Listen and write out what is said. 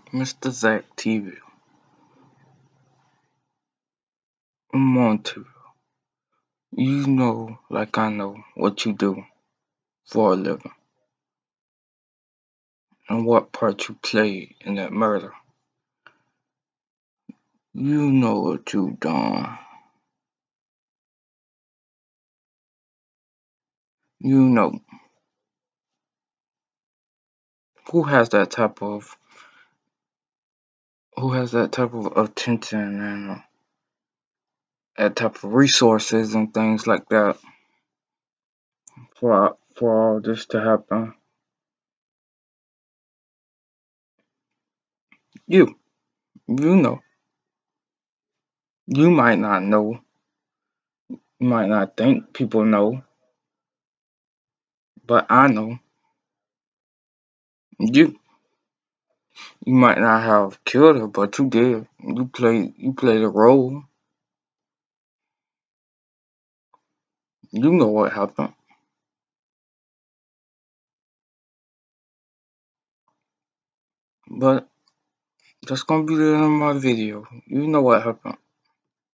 Mr. Zacktv1, I'm on to you. You know, like I know, what you do for a living and what part you play in that murder. You know what you done. You know who has that type of attention and that type of resources and things like that for all this to happen. You know, you might not know, you might not think people know, but I know. You might not have killed her, but you did. You played a role. You know what happened. But that's gonna be the end of my video. You know what happened.